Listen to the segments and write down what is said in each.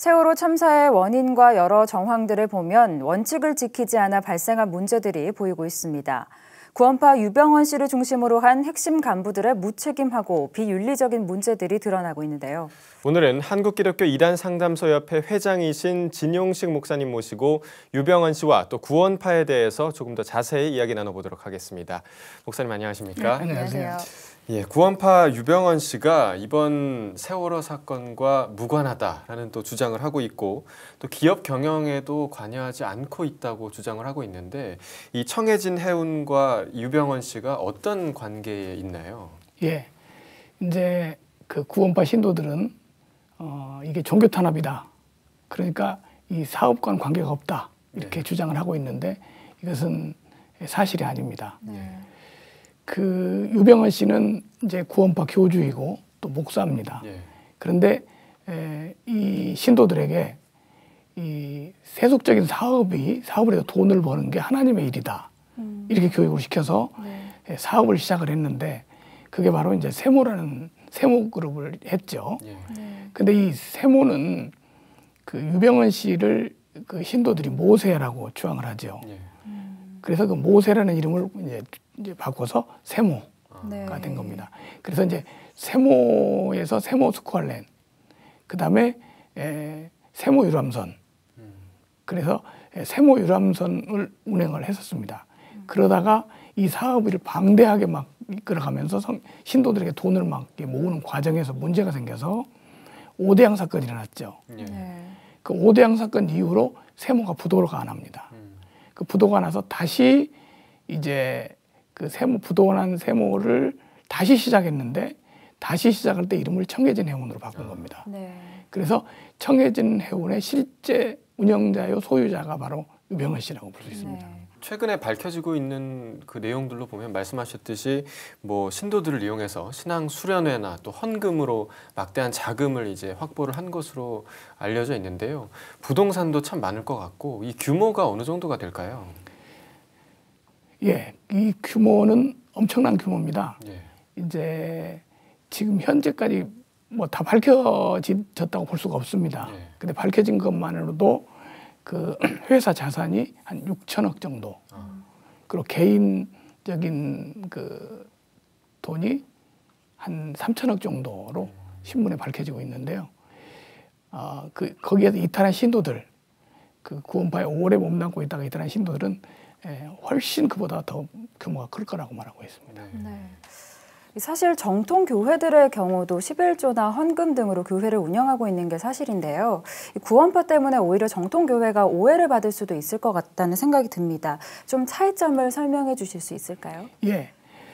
세월호 참사의 원인과 여러 정황들을 보면 원칙을 지키지 않아 발생한 문제들이 보이고 있습니다. 구원파 유병언 씨를 중심으로 한 핵심 간부들의 무책임하고 비윤리적인 문제들이 드러나고 있는데요. 오늘은 한국기독교 이단상담소협회 회장이신 진용식 목사님 모시고 유병언 씨와 또 구원파에 대해서 조금 더 자세히 이야기 나눠보도록 하겠습니다. 목사님 안녕하십니까? 네, 안녕하세요. 예, 구원파 유병언 씨가 이번 세월호 사건과 무관하다라는 또 주장을 하고 있고 또 기업 경영에도 관여하지 않고 있다고 주장을 하고 있는데 이 청해진 해운과 유병언 씨가 어떤 관계에 있나요? 예, 이제 그 구원파 신도들은 이게 종교 탄압이다. 그러니까 이 사업과는 관계가 없다. 이렇게 주장을 하고 있는데 이것은 사실이 아닙니다. 그 유병언 씨는 이제 구원파 교주이고 또 목사입니다. 그런데 이 신도들에게 이 세속적인 사업을 해서 돈을 버는 게 하나님의 일이다. 이렇게 교육을 시켜서 사업을 시작을 했는데 그게 바로 이제 세모라는 세모 그룹을 했죠. 근데 이 세모는 그 유병언 씨를 그 신도들이 모세라고 주장을 하죠. 그래서 그 모세라는 이름을 이제 바꿔서 세모가 된 겁니다. 그래서 이제 세모에서 세모 스쿠알렌, 그 다음에 세모 유람선, 그래서 세모 유람선을 운행을 했었습니다. 그러다가 이 사업을 방대하게 막 이끌어가면서 신도들에게 돈을 막 모으는 과정에서 문제가 생겨서 오대양 사건이 일어났죠. 그 오대양 사건 이후로 세모가 부도가 안 합니다. 그 부도가 나서 다시 이제 그 부도난 세모를 다시 시작했는데 다시 시작할 때 이름을 청해진 해운으로 바꾼 겁니다. 그래서 청해진 해운의 실제 운영자요 소유자가 바로 유병언 씨라고 볼 수 있습니다. 최근에 밝혀지고 있는 그 내용들로 보면 말씀하셨듯이 뭐 신도들을 이용해서 신앙 수련회나 또 헌금으로 막대한 자금을 이제 확보를 한 것으로 알려져 있는데요. 부동산도 참 많을 것 같고 이 규모가 어느 정도가 될까요? 예, 이 규모는 엄청난 규모입니다. 이제 지금 현재까지 뭐 다 밝혀졌다고 볼 수가 없습니다. 근데 밝혀진 것만으로도 그 회사 자산이 한 6천억 정도, 그리고 개인적인 그 돈이 한 3천억 정도로 신문에 밝혀지고 있는데요. 거기에서 이탈한 신도들, 그 구원파에 오래 몸담고 있다가 이탈한 신도들은 훨씬 그보다 더 규모가 클 거라고 말하고 있습니다. 사실 정통 교회들의 경우도 11조나 헌금 등으로 교회를 운영하고 있는 게 사실인데요. 구원파 때문에 오히려 정통 교회가 오해를 받을 수도 있을 것 같다는 생각이 듭니다. 좀 차이점을 설명해 주실 수 있을까요? 예,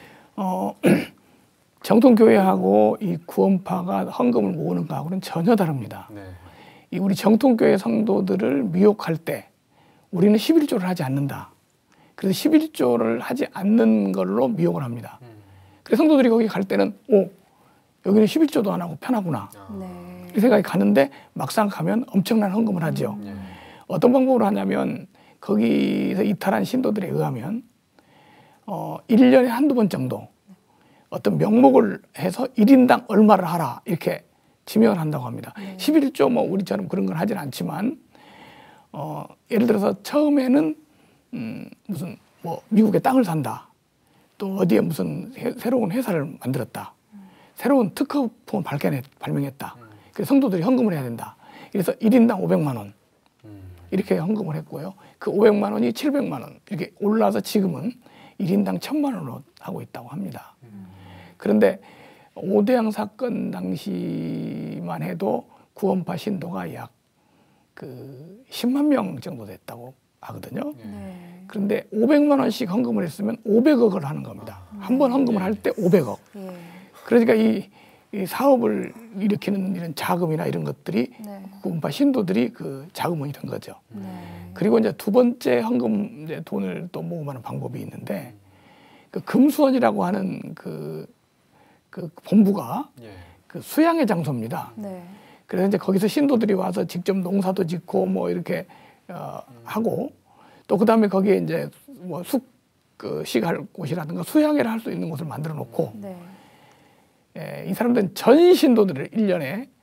정통 교회하고 이 구원파가 헌금을 모으는 거하고는 전혀 다릅니다. 이 우리 정통 교회 성도들을 미혹할 때 우리는 11조를 하지 않는다. 그래서 11조를 하지 않는 걸로 미혹을 합니다. 그래서 성도들이 거기 갈 때는 여기는 11조도 안 하고 편하구나. 이 생각이 가는데 막상 가면 엄청난 헌금을 하죠. 어떤 방법으로 하냐면 거기서 이탈한 신도들에 의하면 1년에 한두 번 정도 어떤 명목을 해서 1인당 얼마를 하라 이렇게 지명을 한다고 합니다. 11조 뭐 우리처럼 그런 걸 하진 않지만 예를 들어서 처음에는 무슨 뭐 미국에 땅을 산다. 또 어디에 무슨 새로운 회사를 만들었다. 새로운 특허품을 발명했다. 그래서 성도들이 헌금을 해야 된다. 그래서 1인당 500만 원 이렇게 헌금을 했고요. 그 500만 원이 700만 원 이렇게 올라서 지금은 1인당 1000만 원으로 하고 있다고 합니다. 그런데 오대양 사건 당시만 해도 구원파 신도가 약 그 10만 명 정도 됐다고 하거든요. 그런데 500만 원씩 헌금을 했으면 500억을 하는 겁니다. 한 번 헌금을 할 때 500억. 그러니까 이 사업을 일으키는 이런 자금이나 이런 것들이 구원파 신도들이 그 자금원이 된 거죠. 그리고 이제 두 번째 헌금 이제 돈을 또 모금하는 방법이 있는데 그 금수원이라고 하는 그 본부가 그 수양의 장소입니다. 그래서 이제 거기서 신도들이 와서 직접 농사도 짓고 뭐 이렇게 하고 또 그다음에 거기에 이제 뭐 식할 곳이라든가 수양회를 할 수 있는 곳을 만들어 놓고 이 사람들은 전 신도들을 1년에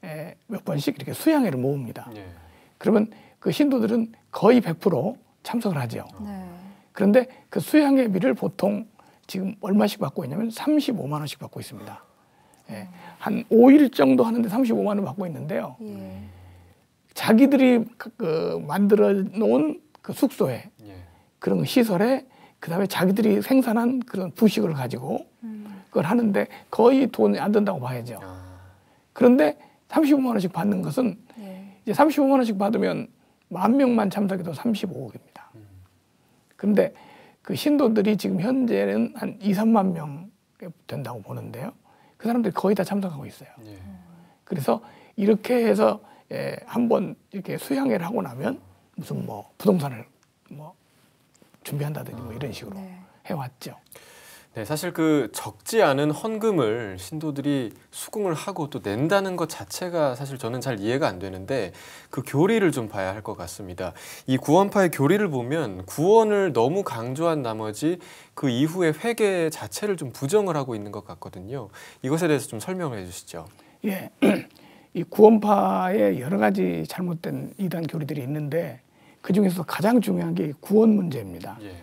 몇 번씩 이렇게 수양회를 모읍니다. 예. 그러면 그 신도들은 거의 100% 참석을 하죠. 네. 그런데 그 수양회비를 보통 지금 얼마씩 받고 있냐면 35만 원씩 받고 있습니다. 예. 한 5일 정도 하는데 35만 원 받고 있는데요. 예. 자기들이 그 만들어 놓은 그 숙소에 예. 그런 시설에 그다음에 자기들이 생산한 그런 부식을 가지고 그걸 하는데 거의 돈이 안 든다고 봐야죠. 아. 그런데 35만 원씩 받는 것은 예. 이제 35만 원씩 받으면 10,000명만 참석해도 35억입니다. 그런데 그 신도들이 지금 현재는 한 2, 3만 명 된다고 보는데요. 그 사람들이 거의 다 참석하고 있어요. 예. 그래서 이렇게 해서 한번 이렇게 수양회를 하고 나면 무슨 뭐 부동산을 뭐 준비한다든지 뭐 이런 식으로 네. 해왔죠. 네, 사실 그 적지 않은 헌금을 신도들이 수긍을 하고 또 낸다는 것 자체가 사실 저는 잘 이해가 안 되는데 그 교리를 좀 봐야 할 것 같습니다. 이 구원파의 교리를 보면 구원을 너무 강조한 나머지 그 이후에 회개 자체를 좀 부정을 하고 있는 것 같거든요. 이것에 대해서 좀 설명을 해주시죠. 예, 이 구원파의 여러 가지 잘못된 이단 교리들이 있는데 그 중에서 가장 중요한 게 구원 문제입니다. 예.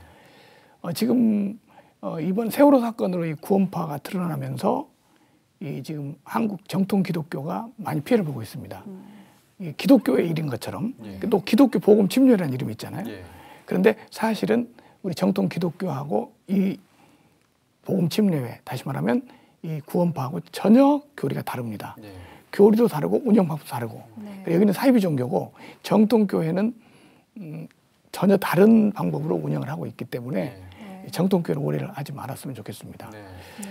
지금 이번 세월호 사건으로 이 구원파가 드러나면서 이 지금 한국 정통 기독교가 많이 피해를 보고 있습니다. 이 기독교의 일인 것처럼 예. 또 기독교 복음 침례라는 이름이 있잖아요. 예. 그런데 사실은 우리 정통 기독교하고 이 복음 침례회 다시 말하면 이 구원파하고 전혀 교리가 다릅니다. 예. 교리도 다르고 운영법도 다르고 네. 여기는 사이비 종교고 정통 교회는 전혀 다른 방법으로 운영을 하고 있기 때문에 네. 정통교회는 오해를 하지 말았으면 좋겠습니다. 네.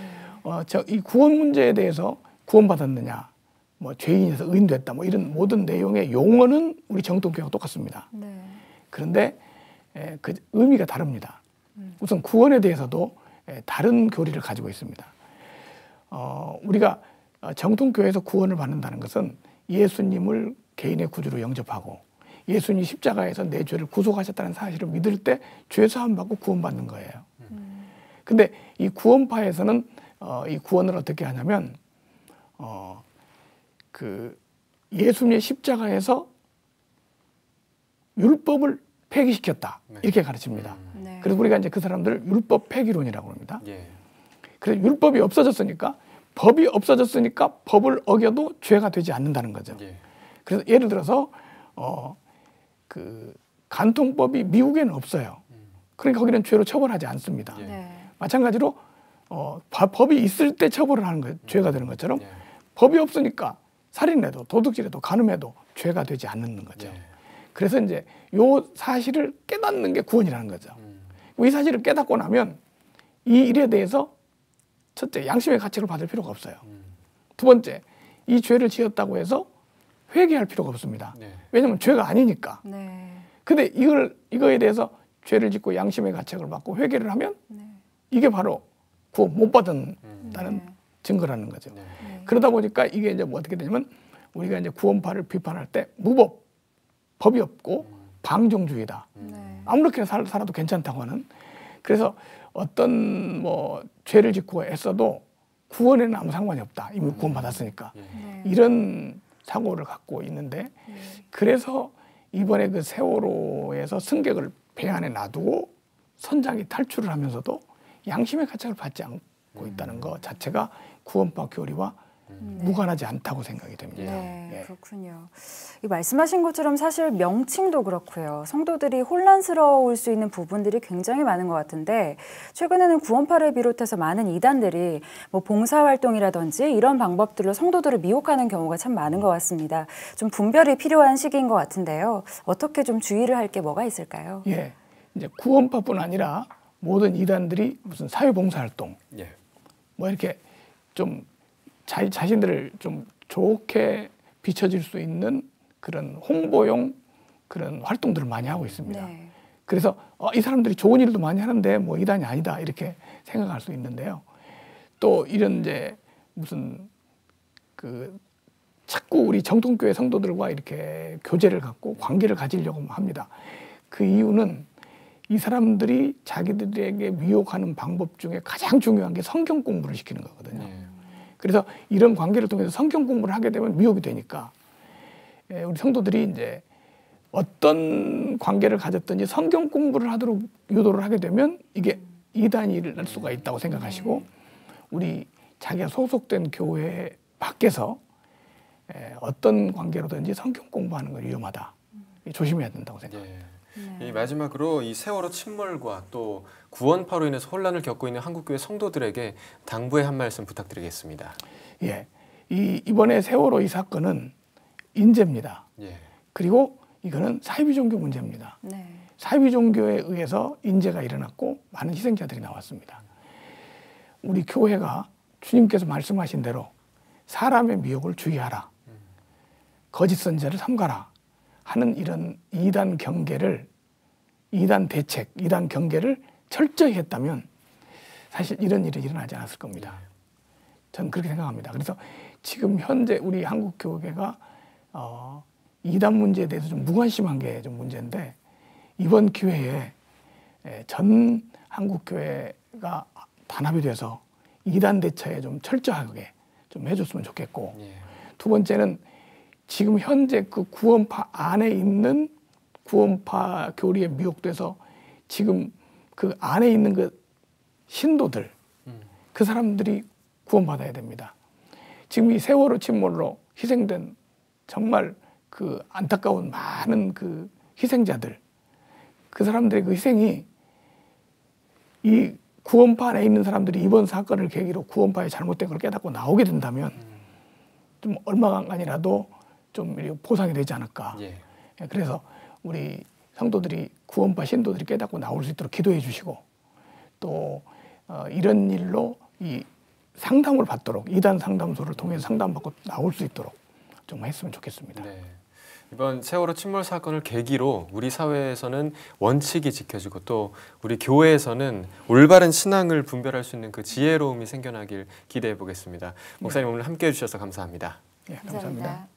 이 구원 문제에 대해서 구원받았느냐, 뭐 죄인에서 의인됐다, 뭐 이런 모든 내용의 용어는 우리 정통교회와 똑같습니다. 네. 그런데 그 의미가 다릅니다. 우선 구원에 대해서도 다른 교리를 가지고 있습니다. 우리가 정통교회에서 구원을 받는다는 것은 예수님을 개인의 구주로 영접하고 예수님이 십자가에서 내 죄를 구속하셨다는 사실을 믿을 때 죄사함 받고 구원받는 거예요. 근데 이 구원파에서는 이 구원을 어떻게 하냐면 그 예수님의 십자가에서 율법을 폐기시켰다 이렇게 가르칩니다. 네. 그래서 우리가 이제 그 사람들을 율법 폐기론이라고 합니다. 예. 그래서 율법이 없어졌으니까 법이 없어졌으니까 법을 어겨도 죄가 되지 않는다는 거죠. 예. 그래서 예를 들어서 그 간통법이 미국에는 없어요. 그러니까 거기는 죄로 처벌하지 않습니다. 예. 네. 마찬가지로 법이 있을 때 처벌을 하는 거예요. 죄가 되는 것처럼 예. 법이 없으니까 살인해도 도둑질해도 간음해도 죄가 되지 않는 거죠. 예. 그래서 이제 요 사실을 깨닫는 게 구원이라는 거죠. 이 사실을 깨닫고 나면 이 일에 대해서 첫째 양심의 가책을 받을 필요가 없어요. 두 번째 이 죄를 지었다고 해서 회개할 필요가 없습니다. 네. 왜냐하면 죄가 아니니까. 네. 근데 이거에 대해서 죄를 짓고 양심의 가책을 받고 회개를 하면 네. 이게 바로 구원 못 받는다는 네. 증거라는 거죠. 네. 네. 그러다 보니까 이게 이제 뭐 어떻게 되냐면 우리가 이제 구원파를 비판할 때 무법, 법이 없고 방종주의다. 네. 아무렇게나 살아도 괜찮다고 하는. 그래서 어떤 뭐 죄를 짓고 애써도 구원에는 아무 상관이 없다. 이미 구원받았으니까. 네. 이런 사고를 갖고 있는데 그래서 이번에 그 세월호에서 승객을 배 안에 놔두고 선장이 탈출을 하면서도 양심의 가책을 받지 않고 있다는 것 자체가 구원파 교리와 무관하지 않다고 생각이 됩니다. 네, 예. 그렇군요. 이 말씀하신 것처럼 사실 명칭도 그렇고요. 성도들이 혼란스러울 수 있는 부분들이 굉장히 많은 것 같은데 최근에는 구원파를 비롯해서 많은 이단들이 뭐 봉사활동이라든지 이런 방법들로 성도들을 미혹하는 경우가 참 많은 것 같습니다. 좀 분별이 필요한 시기인 것 같은데요. 어떻게 좀 주의를 할 게 뭐가 있을까요? 예, 이제 구원파뿐 아니라 모든 이단들이 무슨 사회봉사활동, 예. 뭐 이렇게 좀 자신들을 좀 좋게 비춰질 수 있는 그런 홍보용 그런 활동들을 많이 하고 있습니다. 네. 그래서 이 사람들이 좋은 일도 많이 하는데 뭐 이단이 아니다 이렇게 생각할 수 있는데요. 또 이런 이제 무슨 그 자꾸 우리 정통교회 성도들과 이렇게 교제를 갖고 관계를 가지려고 합니다. 그 이유는 이 사람들이 자기들에게 미혹하는 방법 중에 가장 중요한 게 성경 공부를 시키는 거거든요. 예. 그래서 이런 관계를 통해서 성경 공부를 하게 되면 미혹이 되니까 우리 성도들이 이제 어떤 관계를 가졌든지 성경 공부를 하도록 유도를 하게 되면 이게 이단이 일어날 수가 있다고 생각하시고 우리 자기가 소속된 교회 밖에서 어떤 관계로든지 성경 공부하는 건 위험하다. 조심해야 된다고 생각합니다. 이 마지막으로 이 세월호 침몰과 또 구원파로 인해서 혼란을 겪고 있는 한국교회 성도들에게 당부의 한 말씀 부탁드리겠습니다. 예, 이번에 세월호 이 사건은 인재입니다. 예. 그리고 이거는 사이비 종교 문제입니다. 네. 사이비 종교에 의해서 인재가 일어났고 많은 희생자들이 나왔습니다. 우리 교회가 주님께서 말씀하신 대로 사람의 미혹을 주의하라. 거짓 선지자를 삼가라. 하는 이런 이단 경계를, 이단 대책, 이단 경계를 철저히 했다면 사실 이런 일이 일어나지 않았을 겁니다. 저는 그렇게 생각합니다. 그래서 지금 현재 우리 한국 교회가 이단 문제에 대해서 좀 무관심한 게 좀 문제인데 이번 기회에 전 한국 교회가 단합이 돼서 이단 대처에 좀 철저하게 좀 해줬으면 좋겠고 두 번째는 지금 현재 그 구원파 안에 있는 구원파 교리에 미혹돼서 지금 그 안에 있는 그 신도들 그 사람들이 구원받아야 됩니다. 지금 이 세월호 침몰로 희생된 정말 그 안타까운 많은 그 희생자들 그 사람들의 그 희생이 이 구원파 안에 있는 사람들이 이번 사건을 계기로 구원파의 잘못된 걸 깨닫고 나오게 된다면 좀 얼마간이라도 좀 보상이 되지 않을까. 예. 그래서 우리 성도들이 구원파 신도들이 깨닫고 나올 수 있도록 기도해 주시고 또 이런 일로 이 상담을 받도록 이단 상담소를 통해서 상담받고 나올 수 있도록 좀 했으면 좋겠습니다. 네. 이번 세월호 침몰 사건을 계기로 우리 사회에서는 원칙이 지켜지고 또 우리 교회에서는 올바른 신앙을 분별할 수 있는 그 지혜로움이 생겨나길 기대해 보겠습니다. 목사님 오늘 함께해 주셔서 감사합니다. 네, 감사합니다.